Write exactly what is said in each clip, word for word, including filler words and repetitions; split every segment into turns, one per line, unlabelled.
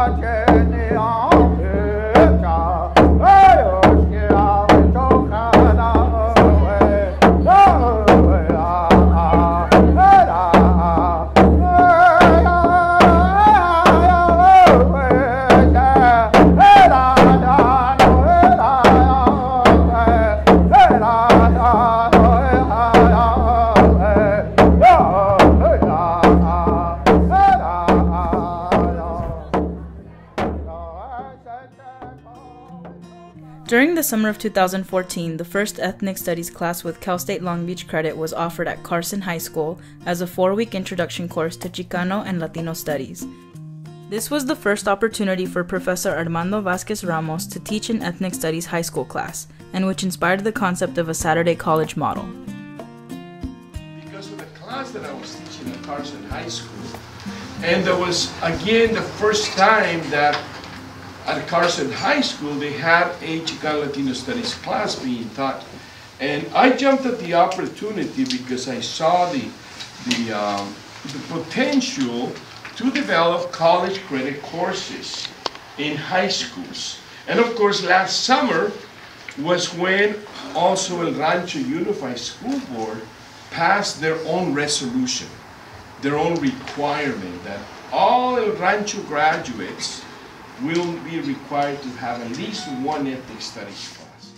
During the summer of two thousand fourteen, the first Ethnic Studies class with Cal State Long Beach credit was offered at Carson High School as a four-week introduction course to Chicano and Latino Studies. This was the first opportunity for Professor Armando Vazquez-Ramos to teach an Ethnic Studies high school class, and which inspired the concept of a Saturday college model.
Because of the class that I was teaching at Carson High School, and that was again the first time that at Carson High School they had a Chicano Latino Studies class being taught. And I jumped at the opportunity because I saw the, the, um, the potential to develop college credit courses in high schools. And of course last summer was when also El Rancho Unified School Board passed their own resolution, their own requirement that all El Rancho graduates will be required to have at least one ethnic studies class.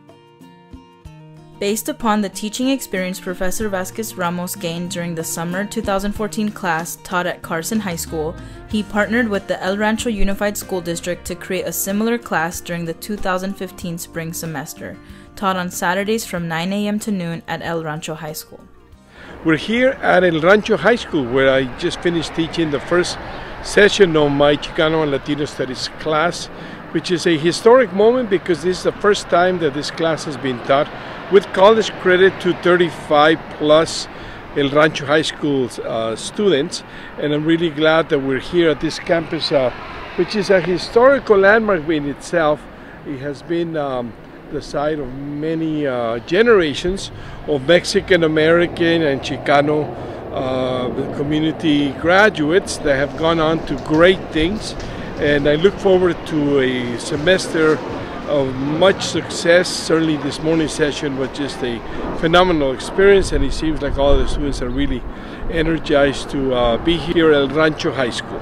Based upon the teaching experience Professor Vazquez-Ramos gained during the summer two thousand fourteen class taught at Carson High School, he partnered with the El Rancho Unified School District to create a similar class during the two thousand fifteen spring semester, taught on Saturdays from nine A M to noon at El Rancho High School.
We're here at El Rancho High School, where I just finished teaching the first session of my Chicano and Latino Studies class, which is a historic moment because this is the first time that this class has been taught with college credit to thirty-five plus El Rancho High School uh, students. And I'm really glad that we're here at this campus, uh, which is a historical landmark in itself. It has been um, the site of many uh, generations of Mexican American and Chicano uh, community graduates that have gone on to great things, and I look forward to a semester of much success. Certainly this morning's session was just a phenomenal experience, and it seems like all the students are really energized to uh, be here at El Rancho High School.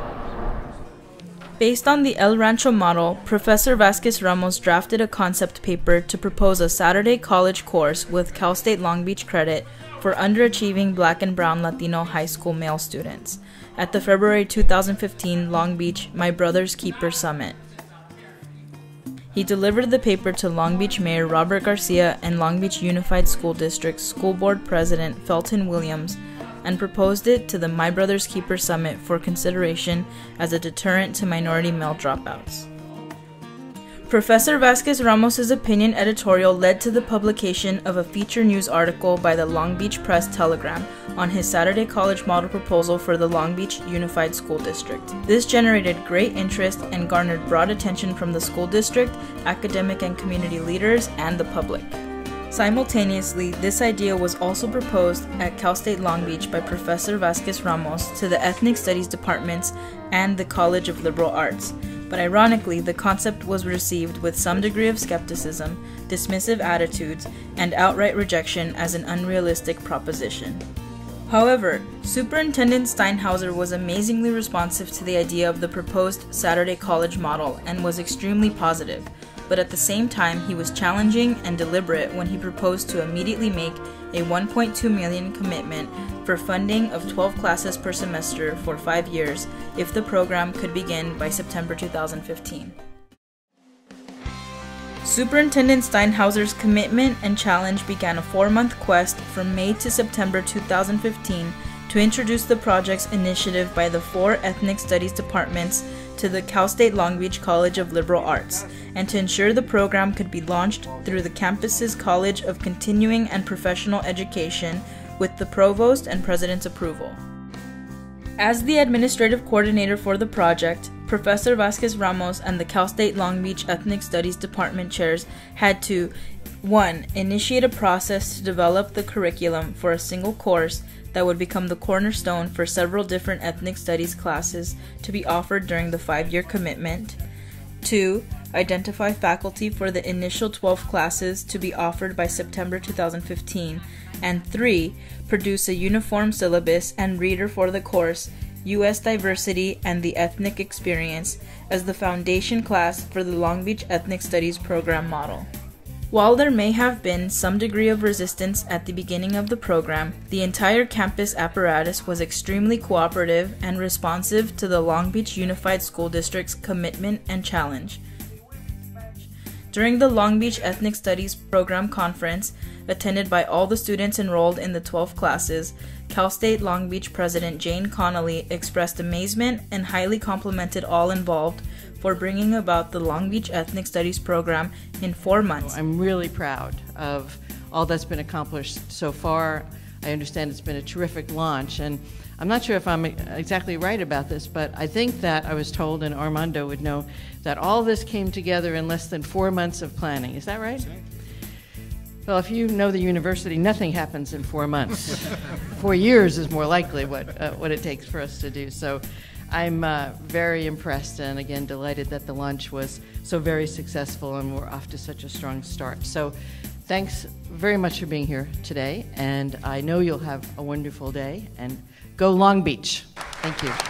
Based on the El Rancho model, Professor Vazquez-Ramos drafted a concept paper to propose a Saturday college course with Cal State Long Beach credit for underachieving Black and Brown Latino high school male students at the February two thousand fifteen Long Beach My Brother's Keeper Summit. He delivered the paper to Long Beach Mayor Robert Garcia and Long Beach Unified School District School Board President Felton Williams, and proposed it to the My Brother's Keeper Summit for consideration as a deterrent to minority male dropouts. Professor Vazquez-Ramos' opinion editorial led to the publication of a feature news article by the Long Beach Press-Telegram on his Saturday college model proposal for the Long Beach Unified School District. This generated great interest and garnered broad attention from the school district, academic and community leaders, and the public. Simultaneously, this idea was also proposed at Cal State Long Beach by Professor Vazquez-Ramos to the Ethnic Studies departments and the College of Liberal Arts. But ironically, the concept was received with some degree of skepticism, dismissive attitudes, and outright rejection as an unrealistic proposition. However, Superintendent Steinhauser was amazingly responsive to the idea of the proposed Saturday college model and was extremely positive. But at the same time, he was challenging and deliberate when he proposed to immediately make a one point two million dollars commitment for funding of twelve classes per semester for five years if the program could begin by September two thousand fifteen. Superintendent Steinhauser's commitment and challenge began a four-month quest from May to September two thousand fifteen to introduce the project's initiative by the four Ethnic Studies departments to the Cal State Long Beach College of Liberal Arts, and to ensure the program could be launched through the campus's College of Continuing and Professional Education with the Provost and President's approval. As the administrative coordinator for the project, Professor Vazquez-Ramos and the Cal State Long Beach Ethnic Studies Department chairs had to one Initiate a process to develop the curriculum for a single course that would become the cornerstone for several different ethnic studies classes to be offered during the five-year commitment. Two, identify faculty for the initial twelve classes to be offered by September two thousand fifteen. And three, produce a uniform syllabus and reader for the course, U S Diversity and the Ethnic Experience, as the foundation class for the Long Beach Ethnic Studies program model. While there may have been some degree of resistance at the beginning of the program, the entire campus apparatus was extremely cooperative and responsive to the Long Beach Unified School District's commitment and challenge. During the Long Beach Ethnic Studies Program Conference, attended by all the students enrolled in the twelve classes, Cal State Long Beach President Jane Connolly expressed amazement and highly complimented all involved for bringing about the Long Beach Ethnic Studies program in four months.
I'm really proud of all that's been accomplished so far. I understand it's been a terrific launch, and I'm not sure if I'm exactly right about this, but I think that I was told, and Armando would know, that all this came together in less than four months of planning. Is that right? Well, if you know the university, nothing happens in four months. Four years is more likely what, uh, what it takes for us to do. So I'm uh, very impressed and, again, delighted that the launch was so very successful and we're off to such a strong start. So thanks very much for being here today, and I know you'll have a wonderful day, and go Long Beach. Thank you.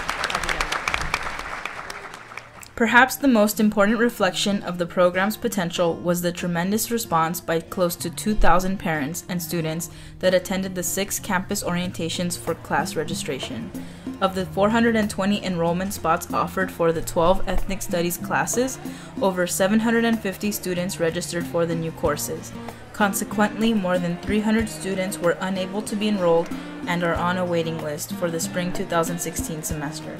Perhaps the most important reflection of the program's potential was the tremendous response by close to two thousand parents and students that attended the six campus orientations for class registration. Of the four hundred twenty enrollment spots offered for the twelve ethnic studies classes, over seven hundred fifty students registered for the new courses. Consequently, more than three hundred students were unable to be enrolled and are on a waiting list for the spring two thousand sixteen semester.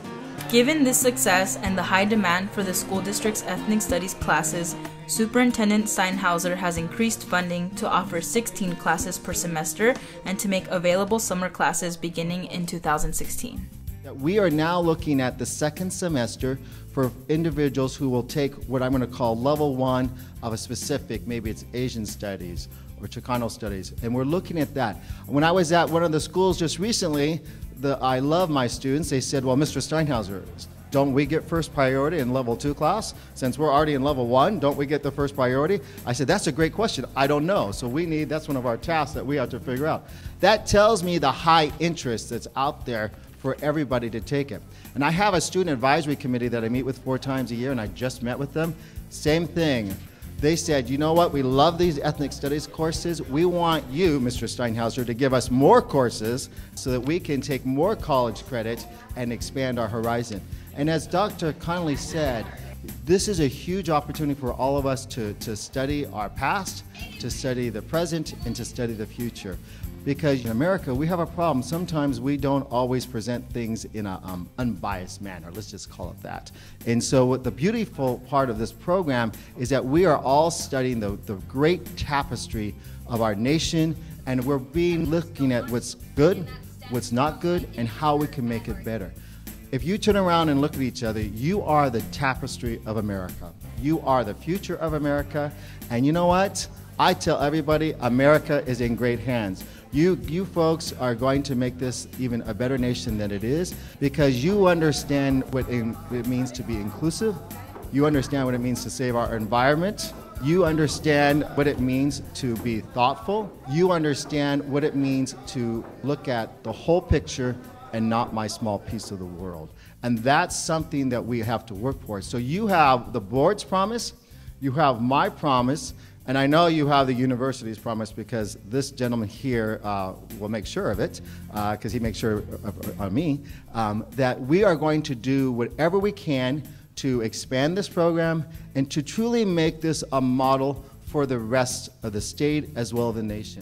Given this success and the high demand for the school district's ethnic studies classes, Superintendent Steinhauser has increased funding to offer sixteen classes per semester and to make available summer classes beginning in two thousand sixteen.
We are now looking at the second semester for individuals who will take what I'm going to call level one of a specific, maybe it's Asian studies or Chicano studies, and we're looking at that. When I was at one of the schools just recently, the I love my students, they said, well, Mister Steinhauser, don't we get first priority in level two class? Since we're already in level one, don't we get the first priority? I said, that's a great question. I don't know. So we need, that's one of our tasks that we have to figure out. That tells me the high interest that's out there for everybody to take it. And I have a student advisory committee that I meet with four times a year, and I just met with them. Same thing. They said, you know what, we love these ethnic studies courses. We want you, Mister Steinhauser, to give us more courses so that we can take more college credit and expand our horizon. And as Doctor Connolly said, this is a huge opportunity for all of us to, to study our past, to study the present, and to study the future. Because in America, we have a problem. Sometimes we don't always present things in an um, unbiased manner. Let's just call it that. And so what the beautiful part of this program is that we are all studying the, the great tapestry of our nation, and we're being looking at what's good, what's not good, and how we can make it better. If you turn around and look at each other, you are the tapestry of America. You are the future of America. And you know what? I tell everybody, America is in great hands. You, you folks are going to make this even a better nation than it is because you understand what in, it means to be inclusive. You understand what it means to save our environment. You understand what it means to be thoughtful. You understand what it means to look at the whole picture and not my small piece of the world. And that's something that we have to work for. So you have the board's promise, you have my promise, and I know you have the university's promise because this gentleman here uh, will make sure of it, because uh, he makes sure of, of me, um, that we are going to do whatever we can to expand this program and to truly make this a model for the rest of the state as well as the nation.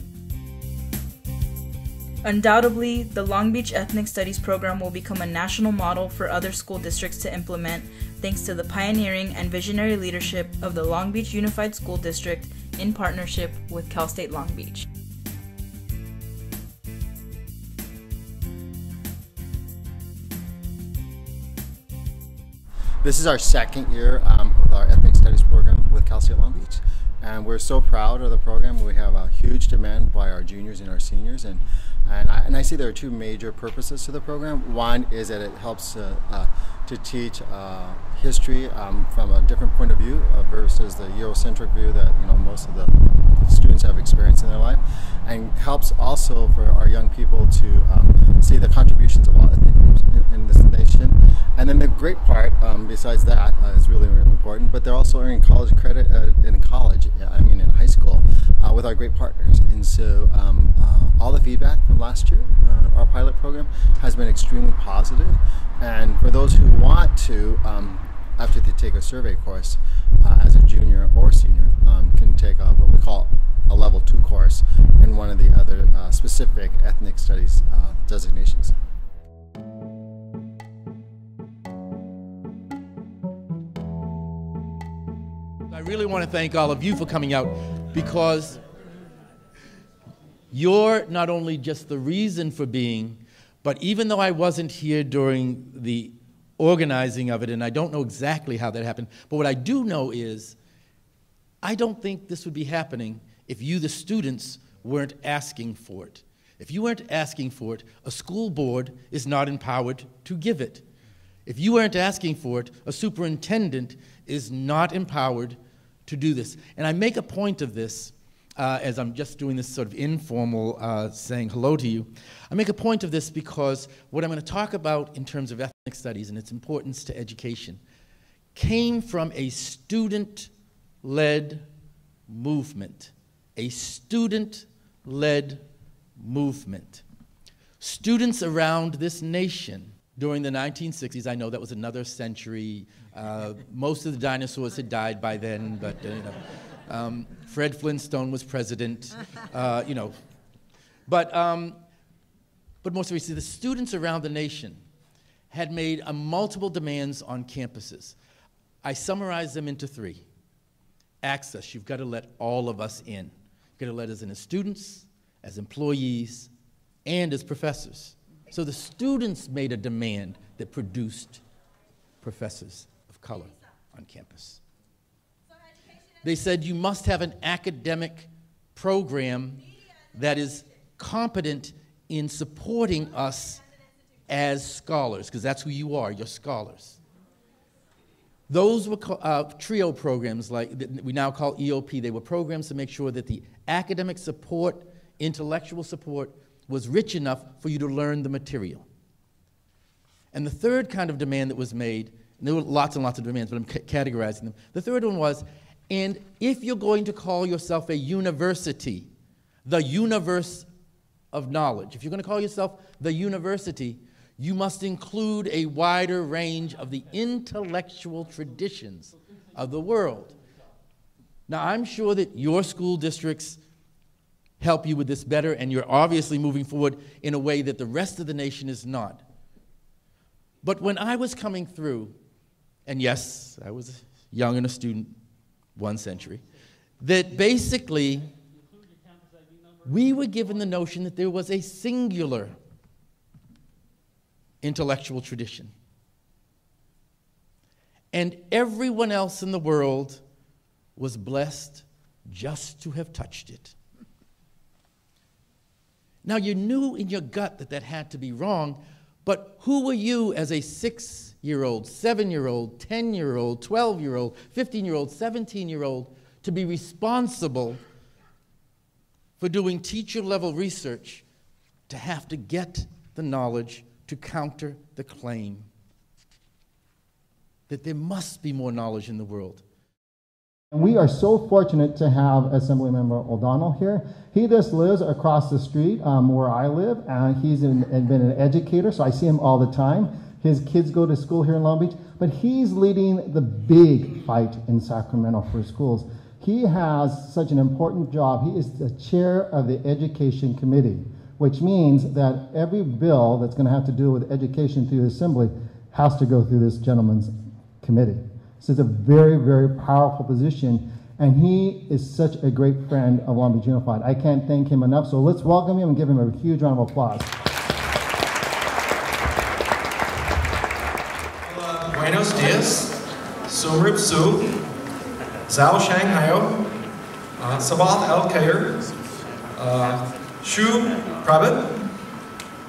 Undoubtedly, the Long Beach Ethnic Studies program will become a national model for other school districts to implement, thanks to the pioneering and visionary leadership of the Long Beach Unified School District in partnership with Cal State Long Beach.
This is our second year um, of our Ethnic Studies program with Cal State Long Beach. And we're so proud of the program. We have a huge demand by our juniors and our seniors. And And I, and I see there are two major purposes to the program. One is that it helps uh, uh, to teach uh, history um, from a different point of view uh, versus the Eurocentric view that you know most of the students have experienced in their life, and helps also for our young people to um, see the contributions of all ethnic groups in, in this nation. And then the great part, um, besides that, uh, is really, really important, but they're also earning college credit uh, in college, I mean in high school, uh, with our great partners. And so um, uh, all the feedback from last year, uh, our pilot program, has been extremely positive. And for those who want to, um, after they take a survey course uh, as a junior or senior, um, can take a, what we call a level two course in one of the other uh, specific ethnic studies uh, designations.
I really want to thank all of you for coming out, because you're not only just the reason for being, but even though I wasn't here during the organizing of it, and I don't know exactly how that happened, but what I do know is I don't think this would be happening if you, the students, weren't asking for it. If you weren't asking for it, a school board is not empowered to give it. If you weren't asking for it, a superintendent is not empowered to do this. And I make a point of this, uh, as I'm just doing this sort of informal uh, saying hello to you. I make a point of this because what I'm going to talk about in terms of ethnic studies and its importance to education came from a student-led movement. A student-led movement. Students around this nation during the nineteen sixties, I know that was another century, uh, most of the dinosaurs had died by then, but uh, you know, um, Fred Flintstone was president, uh, you know. But, um, but most recently, the students around the nation had made a multiple demands on campuses. I summarized them into three. Access, you've got to let all of us in. You've got to let us in as students, as employees, and as professors. So the students made a demand that produced professors of color on campus. They said you must have an academic program that is competent in supporting us as scholars, because that's who you are, you're scholars. Those were uh, TRIO programs, like that we now call E O P. They were programs to make sure that the academic support, intellectual support, was rich enough for you to learn the material. And the third kind of demand that was made, and there were lots and lots of demands, but I'm categorizing them. The third one was, and if you're going to call yourself a university, the universe of knowledge, if you're going to call yourself the university, you must include a wider range of the intellectual traditions of the world. Now, I'm sure that your school districts help you with this better, and you're obviously moving forward in a way that the rest of the nation is not. But when I was coming through, and yes, I was young and a student, one century, that basically we were given the notion that there was a singular intellectual tradition. And everyone else in the world was blessed just to have touched it. Now, you knew in your gut that that had to be wrong, but who were you as a six-year-old, seven-year-old, ten-year-old, twelve-year-old, fifteen-year-old, seventeen-year-old to be responsible for doing teacher-level research to have to get the knowledge to counter the claim that there must be more knowledge in the world?
And we are so fortunate to have Assemblymember O'Donnell here. He just lives across the street um, where I live, and he's in, and been an educator, so I see him all the time. His kids go to school here in Long Beach, but he's leading the big fight in Sacramento for schools. He has such an important job. He is the chair of the Education Committee, which means that every bill that's going to have to do with education through the Assembly has to go through this gentleman's committee. This is a very, very powerful position, and he is such a great friend of Long Beach Unified. I can't thank him enough, so let's welcome him and give him a huge round of applause.
Hola, buenos dias, Sumrib Su, Zhao Shanghayo, Sabath El Khair, Shu Prabhat,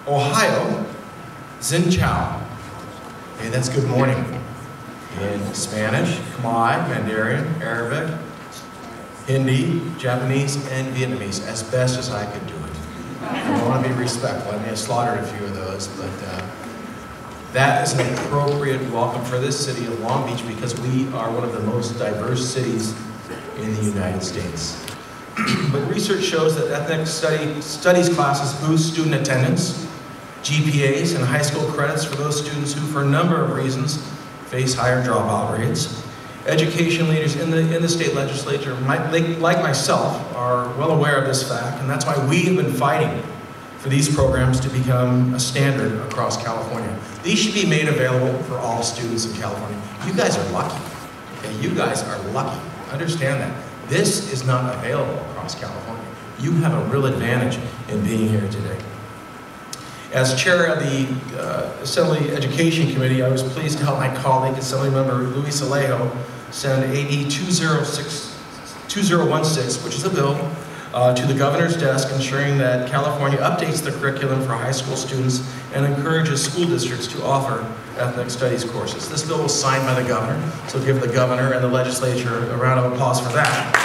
Ohio, Xin Chao. Okay, that's good morning. In Spanish, Khmer, Mandarin, Arabic, Hindi, Japanese, and Vietnamese, as best as I could do it. I want to be respectful. I may have slaughtered a few of those, but uh, that is an appropriate welcome for this city of Long Beach because we are one of the most diverse cities in the United States. But research shows that ethnic study, studies classes boost student attendance, G P As, and high school credits for those students who, for a number of reasons, face higher dropout rates. Education leaders in the, in the state legislature, might, like myself, are well aware of this fact, and that's why we have been fighting for these programs to become a standard across California. These should be made available for all students in California. You guys are lucky. Okay? You guys are lucky. Understand that. This is not available across California. You have a real advantage in being here today. As chair of the uh, Assembly Education Committee, I was pleased to help my colleague, Assemblymember Luis Alejo, send A D two thousand sixteen, which is a bill, uh, to the governor's desk, ensuring that California updates the curriculum for high school students and encourages school districts to offer ethnic studies courses. This bill was signed by the governor, so give the governor and the legislature a round of applause for that.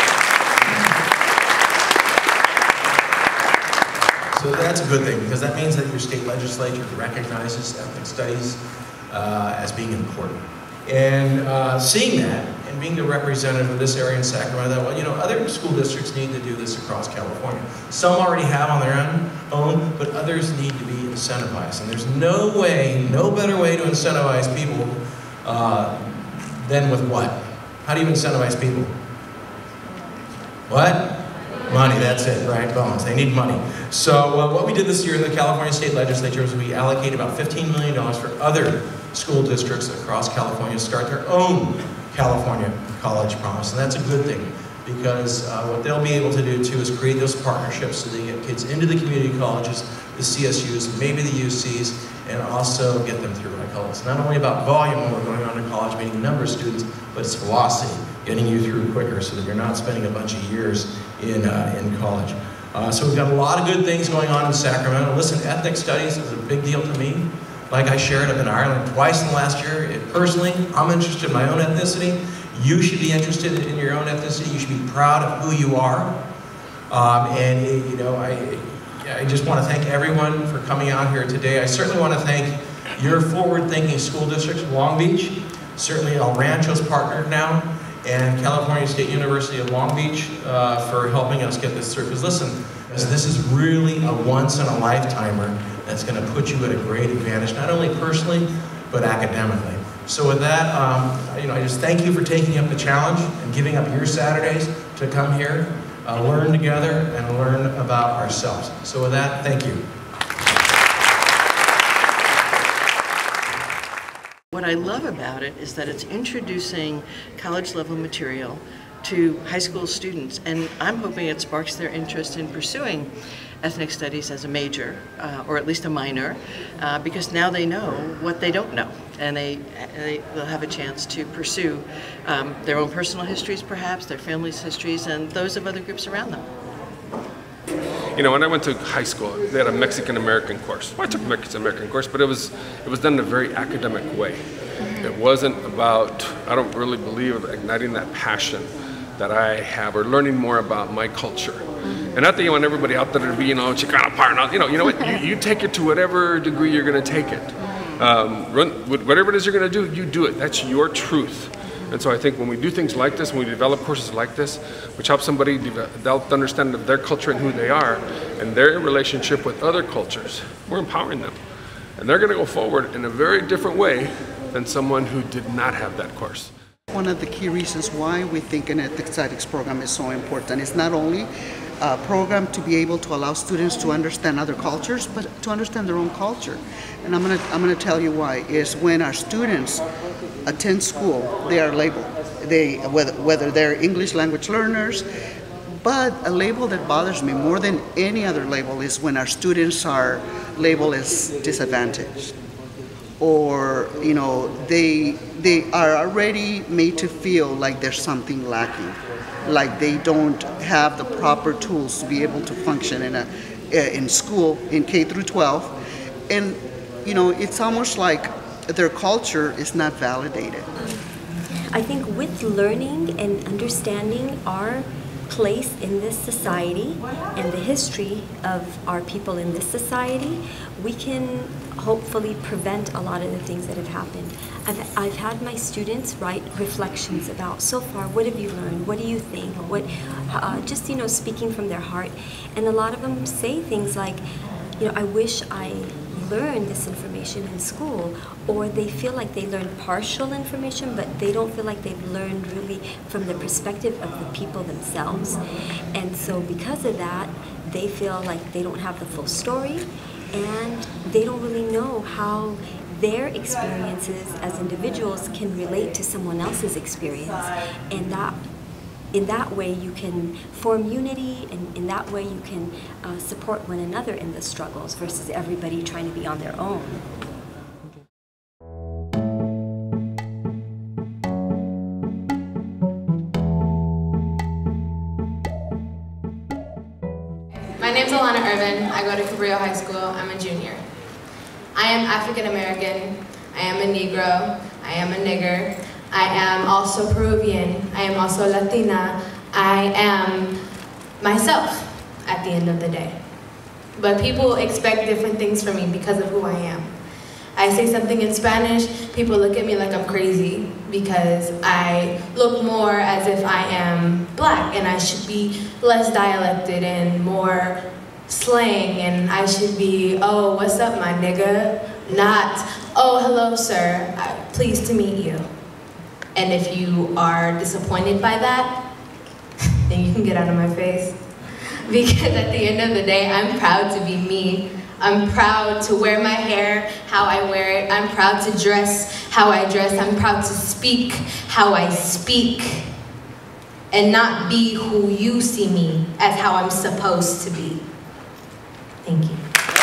So that's a good thing, because that means that your state legislature recognizes ethnic studies uh, as being important. And uh, seeing that, and being the representative of this area in Sacramento, that, well, you know, other school districts need to do this across California. Some already have on their own, own, but others need to be incentivized. And there's no way, no better way to incentivize people uh, than with what? How do you incentivize people? What? Money, that's it, right? Bones. They need money. So uh, what we did this year in the California State Legislature was we allocated about fifteen million dollars for other school districts across California to start their own California College Promise. And that's a good thing, because uh, what they'll be able to do too is create those partnerships so they get kids into the community colleges, the C S Us, maybe the U Cs, and also get them through. I call it. It's not only about volume when we're going on to college, meaning number of students, but it's velocity, getting you through quicker so that you're not spending a bunch of years in, uh, in college. Uh, so we've got a lot of good things going on in Sacramento. Listen, ethnic studies is a big deal to me. Like I shared, I've been in Ireland twice in the last year. It, personally, I'm interested in my own ethnicity. You should be interested in your own ethnicity. You should be proud of who you are. Um, and, you know, I, I just want to thank everyone for coming out here today. I certainly want to thank your forward-thinking school districts, Long Beach, certainly El Rancho's partnered now, and California State University of Long Beach uh, for helping us get this through. Because listen, this is really a once-in-a-lifetimer that's going to put you at a great advantage, not only personally, but academically. So with that, um, you know, I just thank you for taking up the challenge and giving up your Saturdays to come here, uh, learn together, and learn about ourselves. So with that, thank you.
What I love about it is that it's introducing college-level material to high school students, and I'm hoping it sparks their interest in pursuing ethnic studies as a major, uh, or at least a minor, uh, because now they know what they don't know, and they, they will have a chance to pursue um, their own personal histories, perhaps, their family's histories, and those of other groups around them.
You know, when I went to high school, they had a Mexican-American course. Well, I took a Mexican-American course, but it was, it was done in a very academic way. It wasn't about, I don't really believe, of igniting that passion that I have, or learning more about my culture. And not that you want everybody out there to be, you know, Chicano part, you know, you know what, you, you take it to whatever degree you're gonna take it. Um, run, whatever it is you're gonna do, you do it. That's your truth. And so I think when we do things like this, when we develop courses like this, which help somebody develop the understanding of their culture and who they are, and their relationship with other cultures, we're empowering them. And they're gonna go forward in a very different way than someone who did not have that course.
One of the key reasons why we think an ethnic studies program is so important is not only a program to be able to allow students to understand other cultures, but to understand their own culture. And I'm gonna, I'm gonna tell you why, is when our students attend school, they are labeled. They, whether, whether they're English language learners, but a label that bothers me more than any other label is when our students are labeled as disadvantaged. Or, you know, they, they are already made to feel like there's something lacking, like they don't have the proper tools to be able to function in a, uh, in school in K through twelve, and you know, it's almost like their culture is not validated.
I think with learning and understanding our place in this society and the history of our people in this society, we can hopefully prevent a lot of the things that have happened. I've, I've had my students write reflections about, so far, what have you learned? What do you think? What, uh, just, you know, speaking from their heart. And a lot of them say things like, you know, I wish I learned this information in school, or they feel like they learned partial information, but they don't feel like they've learned really from the perspective of the people themselves. And so because of that, they feel like they don't have the full story, and they don't really know how their experiences as individuals can relate to someone else's experience. And that in that way you can form unity, and in that way you can uh, support one another in the struggles versus everybody trying to be on their own.
My name's Alana Irvin. I go to Cabrillo High School. I'm a junior. I am African American. I am a Negro. I am a nigger. I am also Peruvian. I am also Latina. I am myself at the end of the day. But people expect different things from me because of who I am. I say something in Spanish, people look at me like I'm crazy because I look more as if I am black and I should be less dialected and more slang, and I should be, oh, what's up, my nigga? Not, oh, hello, sir, pleased to meet you. And if you are disappointed by that, then you can get out of my face. Because at the end of the day, I'm proud to be me. I'm proud to wear my hair how I wear it. I'm proud to dress how I dress. I'm proud to speak how I speak. And not be who you see me as how I'm supposed to be. Thank you.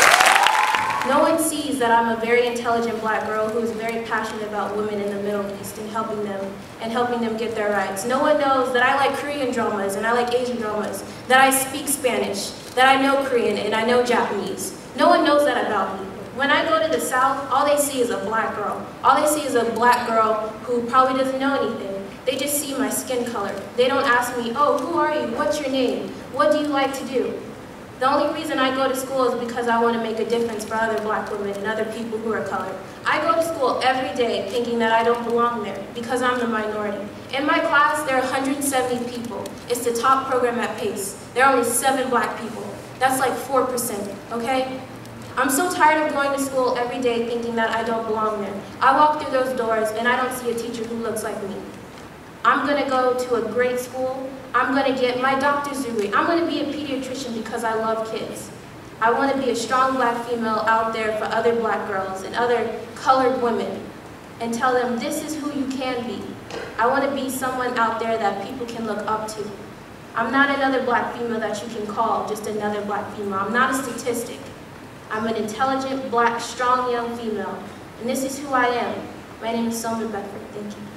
No one sees that I'm a very intelligent black girl who is very passionate about women in the Middle East and helping them and helping them get their rights. No one knows that I like Korean dramas and I like Asian dramas, that I speak Spanish, that I know Korean and I know Japanese. No one knows that about me. When I go to the South, all they see is a black girl. All they see is a black girl who probably doesn't know anything. They just see my skin color. They don't ask me, oh, who are you? What's your name? What do you like to do? The only reason I go to school is because I want to make a difference for other black women and other people who are colored. I go to school every day thinking that I don't belong there because I'm the minority. In my class, there are one hundred seventy people. It's the top program at PACE. There are only seven black people. That's like four percent, okay? I'm so tired of going to school every day thinking that I don't belong there. I walk through those doors and I don't see a teacher who looks like me. I'm going to go to a great school. I'm going to get my doctor's degree. I'm going to be a pediatrician because I love kids. I want to be a strong black female out there for other black girls and other colored women and tell them this is who you can be. I want to be someone out there that people can look up to. I'm not another black female that you can call just another black female. I'm not a statistic. I'm an intelligent, black, strong, young female. And this is who I am. My name is Summer Bedford. Thank you.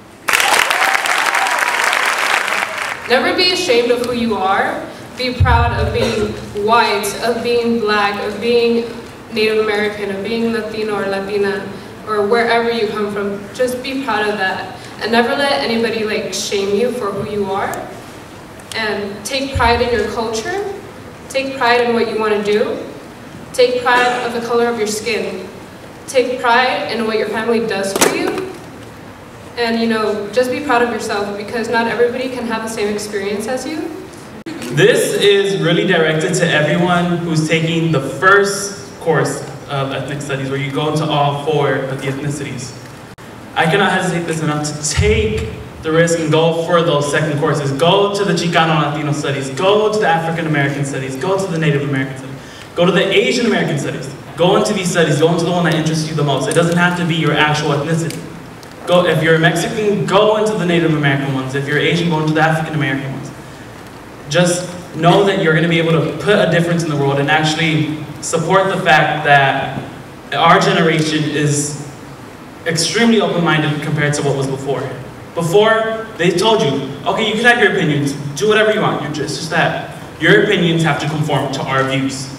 Never be ashamed of who you are. Be proud of being white, of being black, of being Native American, of being Latino or Latina, or wherever you come from. Just be proud of that. And never let anybody like shame you for who you are. And take pride in your culture. Take pride in what you want to do. Take pride of the color of your skin. Take pride in what your family does for you. And, you know, just be proud of yourself because not everybody can have the same experience as you.
This is really directed to everyone who's taking the first course of ethnic studies where you go into all four of the ethnicities. I cannot hesitate this enough to take the risk and go for those second courses. Go to the Chicano and Latino Studies. Go to the African American Studies. Go to the Native American Studies. Go to the Asian American Studies. Go into these studies. Go into the one that interests you the most. It doesn't have to be your actual ethnicity. Go, if you're Mexican, go into the Native American ones. If you're Asian, go into the African American ones. Just know that you're going to be able to put a difference in the world and actually support the fact that our generation is extremely open-minded compared to what was before. Before, they told you, okay, you can have your opinions, do whatever you want. You're just, it's just that your opinions have to conform to our views.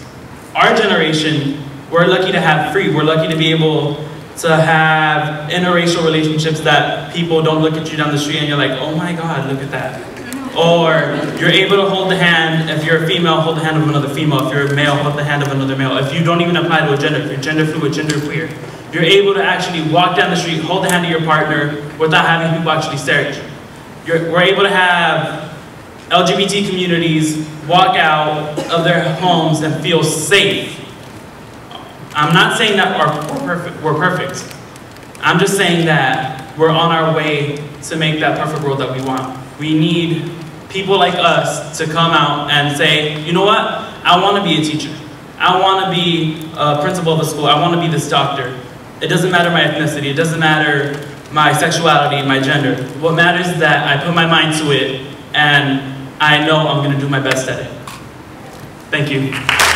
our generation, we're lucky to have free. We're lucky to be able to have interracial relationships that people don't look at you down the street and you're like, oh my God, look at that. Or you're able to hold the hand, if you're a female, hold the hand of another female. If you're a male, hold the hand of another male. If you don't even apply to a gender, if you're gender fluid, gender queer, you're able to actually walk down the street, hold the hand of your partner without having people actually stare at you. You're, we're able to have L G B T communities walk out of their homes and feel safe. I'm not saying that we're perfect. We're perfect. I'm just saying that we're on our way to make that perfect world that we want. We need people like us to come out and say, you know what? I want to be a teacher. I want to be a principal of a school. I want to be this doctor. It doesn't matter my ethnicity. It doesn't matter my sexuality, my gender. What matters is that I put my mind to it and I know I'm going to do my best at it. Thank you.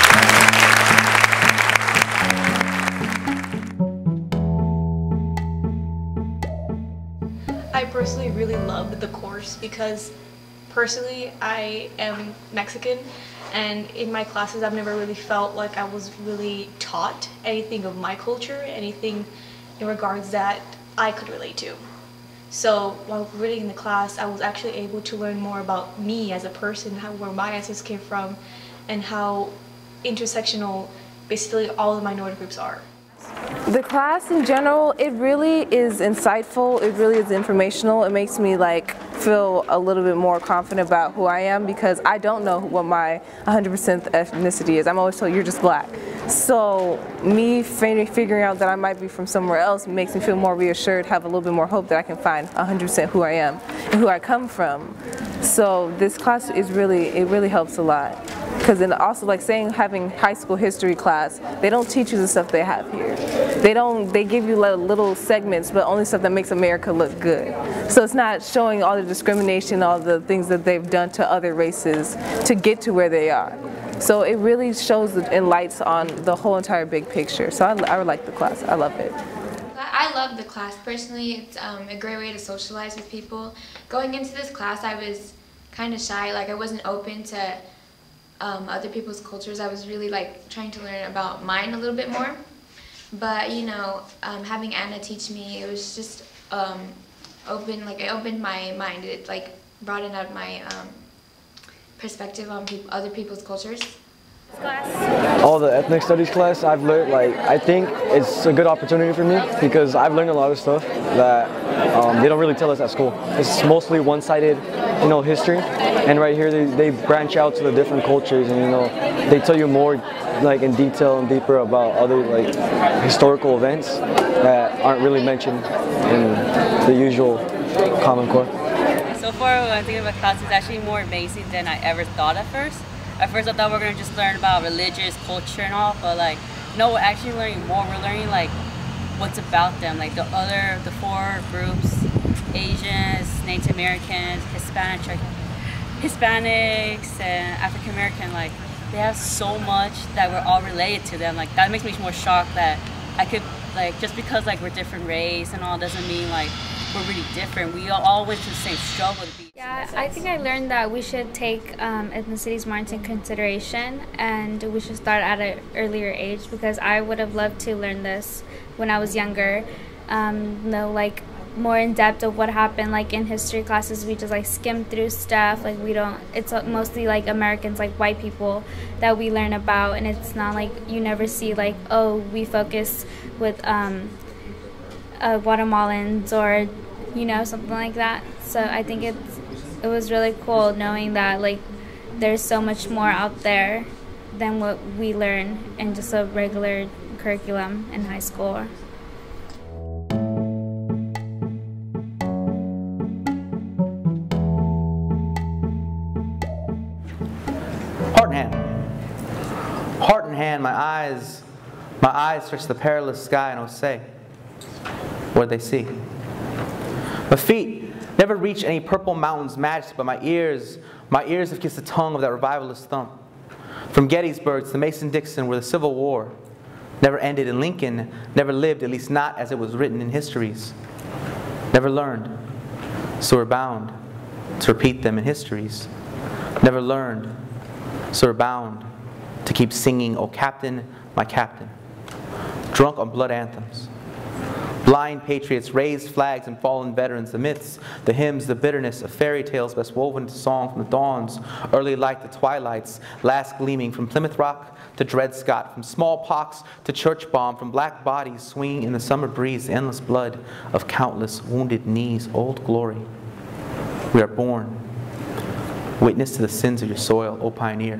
I personally really loved the course because personally I am Mexican, and in my classes I've never really felt like I was really taught anything of my culture, anything in regards that I could relate to. So while reading the class, I was actually able to learn more about me as a person, how, where my ancestors came from, and how intersectional basically all the minority groups are.
The class in general, it really is insightful, it really is informational. It makes me like feel a little bit more confident about who I am, because I don't know what my one hundred percent ethnicity is. I'm always told you're just black. So me figuring out that I might be from somewhere else makes me feel more reassured, have a little bit more hope that I can find one hundred percent who I am and who I come from. So this class is really, it really helps a lot. Because then also, like saying having high school history class, they don't teach you the stuff they have here. They don't, they give you little segments, but only stuff that makes America look good. So it's not showing all the discrimination, all the things that they've done to other races to get to where they are. So it really shows and lights on the whole entire big picture. So I, I like the class, I love it.
I love the class. Personally, it's um, a great way to socialize with people. Going into this class, I was kind of shy, like I wasn't open to Um, other people's cultures. I was really like trying to learn about mine a little bit more, but you know, um, having Anna teach me, it was just um, open, like it opened my mind. It like broadened out my um, perspective on peop other people's cultures.
All the ethnic studies class I've learned, like I think it's a good opportunity for me because I've learned a lot of stuff that um, they don't really tell us at school. It's mostly one-sided, you know, history, and right here they, they branch out to the different cultures, and you know they tell you more like in detail and deeper about other like historical events that aren't really mentioned in the usual Common Core.
So far, when I'm thinking about class, it's actually more amazing than I ever thought at first. At first I thought we were going to just learn about religious culture and all, but like, no, we're actually learning more. We're learning like what's about them, like the other, the four groups, Asians, Native Americans, Hispanic, Hispanics, and African American, like they have so much that we're all related to them. Like that makes me more shocked that I could, like, just because like we're different race and all doesn't mean like we're really different. We all always the same struggle to be.
Yeah, I think I learned that we should take um, ethnicities more into consideration, and we should start at an earlier age, because I would have loved to learn this when I was younger. Um, know like more in depth of what happened. Like in history classes, we just like skim through stuff. Like we don't. It's mostly like Americans, like white people, that we learn about, and it's not like you never see like, oh, we focus with um, uh, Guatemalans or you know, something like that. So I think it's it was really cool knowing that like there's so much more out there than what we learn in just a regular curriculum in high school.
Heart in hand. Heart in hand, my eyes, my eyes search the perilous sky, and I'll say, what they see? My feet never reach any purple mountain's majesty, but my ears, my ears have kissed the tongue of that revivalist thump. From Gettysburg to the Mason-Dixon, where the Civil War never ended, and Lincoln never lived, at least not as it was written in histories. Never learned, so we're bound to repeat them in histories. Never learned, so we're bound to keep singing, "Oh Captain, my Captain," drunk on blood anthems. Blind patriots, raised flags, and fallen veterans, the myths, the hymns, the bitterness of fairy tales best woven into song from the dawns, early light to twilights, last gleaming from Plymouth Rock to Dred Scott, from smallpox to church bomb, from black bodies swinging in the summer breeze, the endless blood of countless wounded knees, old glory. We are born, witness to the sins of your soil, O pioneer,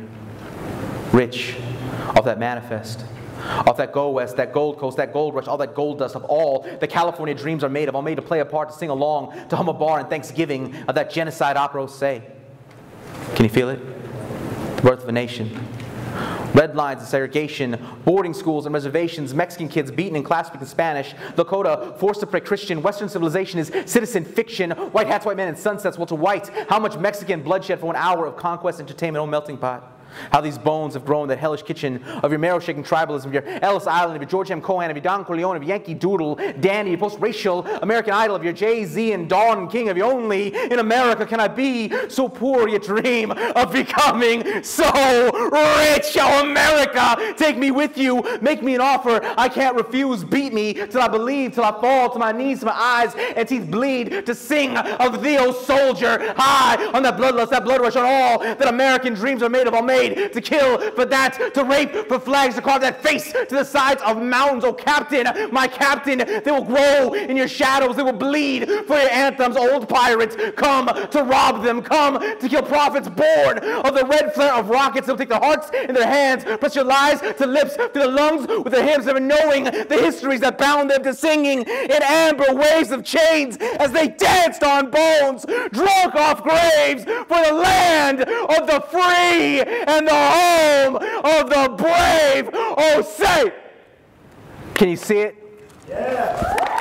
rich of that manifest, of that go west, that gold coast, that gold rush, all that gold dust, of all the California dreams are made of, all made to play a part, to sing along, to hum a bar in thanksgiving of that genocide opera say. Can you feel it? The birth of a nation. Red lines and segregation, boarding schools and reservations, Mexican kids beaten in class speaking Spanish, Lakota forced to pray Christian, Western civilization is citizen fiction, white hats, white men, and sunsets, well to white, how much Mexican bloodshed for one hour of conquest, entertainment, oh melting pot. How these bones have grown in that hellish kitchen of your marrow-shaking tribalism, of your Ellis Island, of your George M. Cohan, of your Don Corleone, of Yankee Doodle, Danny, your post-racial American Idol, of your Jay-Z and Dawn King, of your only in America can I be so poor yet dream of becoming so rich. Oh, America, take me with you, make me an offer I can't refuse, beat me till I believe, till I fall to my knees, till my eyes and teeth bleed, to sing of thee, oh soldier, high on that bloodlust, that blood rush, on all that American dreams are made of, all made to kill, for that, to rape, for flags, to carve that face to the sides of mountains. Oh Captain, my Captain, they will grow in your shadows, they will bleed for your anthems. Old pirates, come to rob them, come to kill prophets born of the red flare of rockets. They'll take their hearts in their hands, press your lies to lips, to the lungs with their hymns, never knowing the histories that bound them to singing in amber waves of chains as they danced on bones, drunk off graves for the land of the free and the home of the brave. Oh, say, can you see it? Yeah.